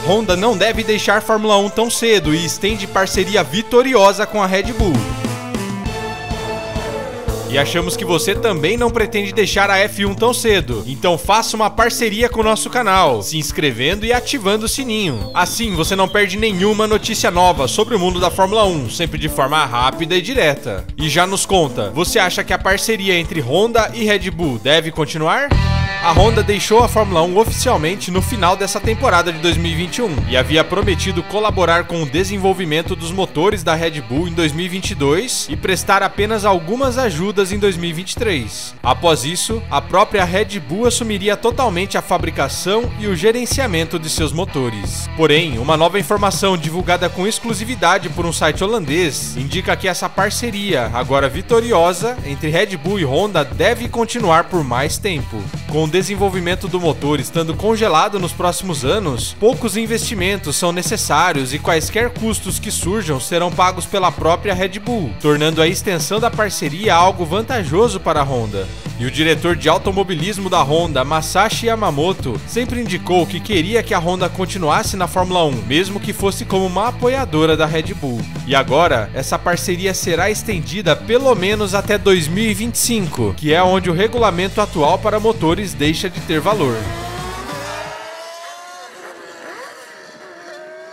Honda não deve deixar Fórmula 1 tão cedo e estende parceria vitoriosa com a Red Bull. E achamos que você também não pretende deixar a F1 tão cedo, então faça uma parceria com o nosso canal, se inscrevendo e ativando o sininho. Assim você não perde nenhuma notícia nova sobre o mundo da Fórmula 1, sempre de forma rápida e direta. E já nos conta, você acha que a parceria entre Honda e Red Bull deve continuar? A Honda deixou a Fórmula 1 oficialmente no final dessa temporada de 2021 e havia prometido colaborar com o desenvolvimento dos motores da Red Bull em 2022 e prestar apenas algumas ajudas em 2023. Após isso, a própria Red Bull assumiria totalmente a fabricação e o gerenciamento de seus motores. Porém, uma nova informação divulgada com exclusividade por um site holandês indica que essa parceria, agora vitoriosa, entre Red Bull e Honda deve continuar por mais tempo. Com o desenvolvimento do motor estando congelado nos próximos anos, poucos investimentos são necessários e quaisquer custos que surjam serão pagos pela própria Red Bull, tornando a extensão da parceria algo vantajoso para a Honda. E o diretor de automobilismo da Honda, Masashi Yamamoto, sempre indicou que queria que a Honda continuasse na Fórmula 1, mesmo que fosse como uma apoiadora da Red Bull. E agora, essa parceria será estendida pelo menos até 2025, que é onde o regulamento atual para motores deixa de ter valor.